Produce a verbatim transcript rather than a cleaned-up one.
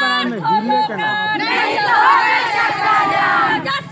बनाने में हिले का ना नहीं तो होगा चक्का जाम।